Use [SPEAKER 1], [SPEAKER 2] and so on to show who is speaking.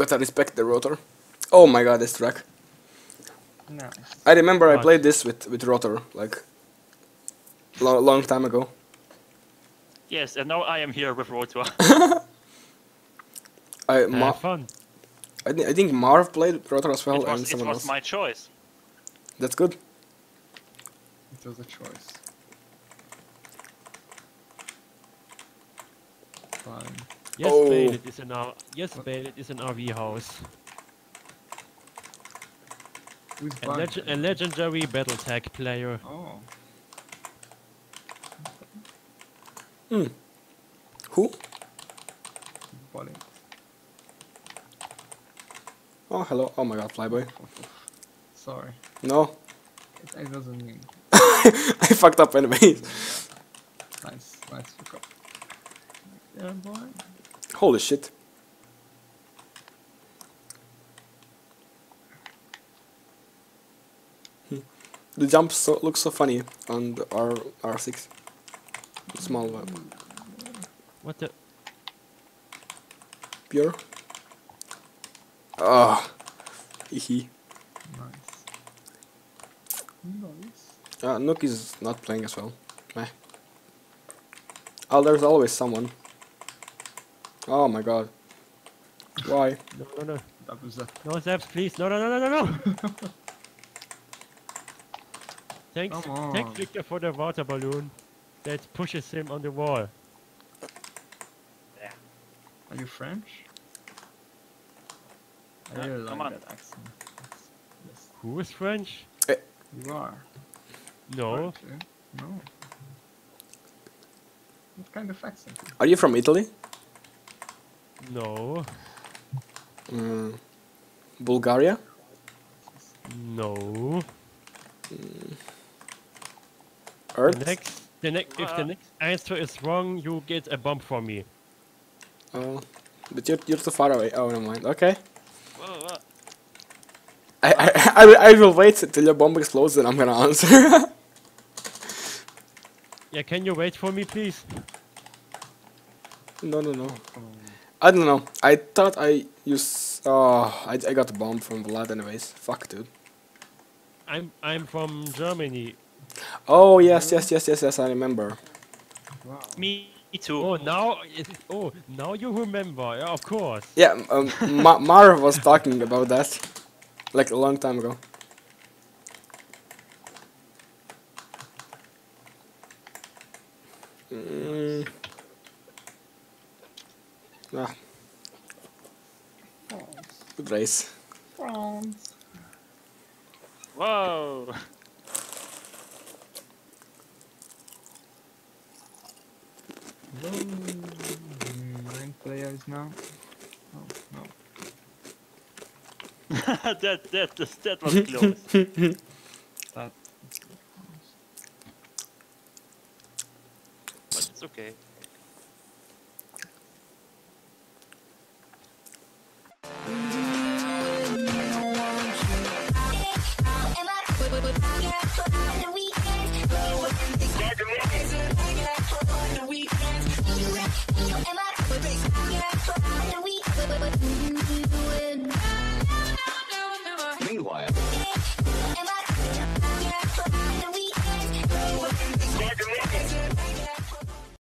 [SPEAKER 1] Gotta respect the rotor. Oh my god, this track.
[SPEAKER 2] Nice.
[SPEAKER 1] I remember I
[SPEAKER 3] What?
[SPEAKER 1] played this with rotor, like, long time ago.
[SPEAKER 3] Yes, and now I am here with Rotor.
[SPEAKER 1] I
[SPEAKER 3] Fun.
[SPEAKER 1] I think Marv played rotor as well, and
[SPEAKER 3] It
[SPEAKER 1] someone
[SPEAKER 3] was
[SPEAKER 1] else.
[SPEAKER 3] my choice.
[SPEAKER 1] That's good.
[SPEAKER 2] It was a choice. Fine.
[SPEAKER 3] Yes,
[SPEAKER 1] Oh.
[SPEAKER 3] Bale, it is an RV house.
[SPEAKER 2] Who's
[SPEAKER 3] A,
[SPEAKER 2] buying
[SPEAKER 3] a
[SPEAKER 2] it?
[SPEAKER 3] legendary battle tag player.
[SPEAKER 2] Oh.
[SPEAKER 1] Who?
[SPEAKER 2] Bought it.
[SPEAKER 1] Oh, hello. Oh my god, Flyboy.
[SPEAKER 2] Sorry.
[SPEAKER 1] No.
[SPEAKER 2] It wasn't me.
[SPEAKER 1] I fucked up anyways.
[SPEAKER 2] Nice fuck up. Yeah, boy.
[SPEAKER 1] Holy shit. The jumps look so funny on the R6. Small one.
[SPEAKER 3] What the?
[SPEAKER 1] Pure. Ah. Hehe.
[SPEAKER 2] Nice. Nice.
[SPEAKER 1] Nook is not playing as well. Meh. Oh, there's always someone. Oh my god. Why?
[SPEAKER 3] No, no, no.
[SPEAKER 2] That was a...
[SPEAKER 3] No, Zaps, please. No, no, no, no, no, no. Thanks,
[SPEAKER 2] Come on.
[SPEAKER 3] thanks, Victor, for the water balloon that pushes him on the wall.
[SPEAKER 2] Are you French? I
[SPEAKER 3] Yeah,
[SPEAKER 2] really
[SPEAKER 3] come
[SPEAKER 2] like
[SPEAKER 3] on.
[SPEAKER 2] that accent. Yes.
[SPEAKER 3] Who is French?
[SPEAKER 2] You are.
[SPEAKER 3] No.
[SPEAKER 2] Aren't you? No. What kind of accent?
[SPEAKER 1] Are you from Italy?
[SPEAKER 3] No.
[SPEAKER 1] Bulgaria?
[SPEAKER 3] No.
[SPEAKER 1] Earth?
[SPEAKER 3] If the next answer is wrong, you get a bomb from me.
[SPEAKER 1] Oh, but you're too far away. Oh, never mind. Okay.
[SPEAKER 3] Whoa, whoa.
[SPEAKER 1] I will wait till your bomb explodes and I'm gonna answer.
[SPEAKER 3] Yeah, can you wait for me, please?
[SPEAKER 1] No.
[SPEAKER 2] Oh.
[SPEAKER 1] I don't know. I thought I used. Oh, I got a bomb from Vlad anyways. Fuck, dude.
[SPEAKER 3] I'm from Germany.
[SPEAKER 1] Oh yes. I remember.
[SPEAKER 2] Wow.
[SPEAKER 3] Me too. Oh, now you remember. Yeah, of course.
[SPEAKER 1] Yeah, Marv was talking about that, like a long time ago. Ah, good race.
[SPEAKER 2] France.
[SPEAKER 3] Whoa.
[SPEAKER 2] 9 players now. Oh, no.
[SPEAKER 3] that was close.
[SPEAKER 2] That.
[SPEAKER 3] But it's okay.
[SPEAKER 2] Mm.